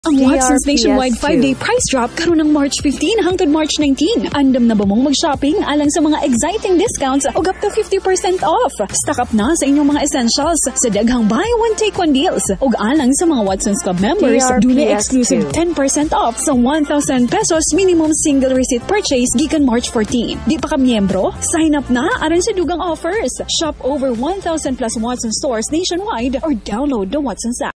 Ang Watson's DRPS nationwide 5-day price drop karon ng March 15 hangtod March 19. Andam na ba mong mag-shopping alang sa mga exciting discounts o up to 50% off? Stock up na sa inyong mga essentials sa daghang buy one take one deals. Ug alang sa mga Watson's Club members, dunay exclusive 10% off sa 1,000 pesos minimum single receipt purchase gikan March 14. Di pa ka miyembro? Sign up na aron sa dugang offers. Shop over 1,000 plus Watson's stores nationwide or download the Watson's app.